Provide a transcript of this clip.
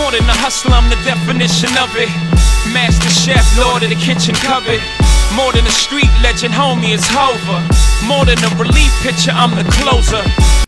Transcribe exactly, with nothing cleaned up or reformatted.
More than a hustler, I'm the definition of it. Master chef, lord of the kitchen cupboard. More than a street legend, homie, it's Hova. More than a relief pitcher, I'm the closer.